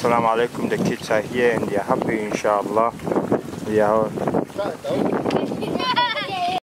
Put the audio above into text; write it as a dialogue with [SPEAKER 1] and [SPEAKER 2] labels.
[SPEAKER 1] Assalamu alaikum. The kids are here and they are happy, inshallah.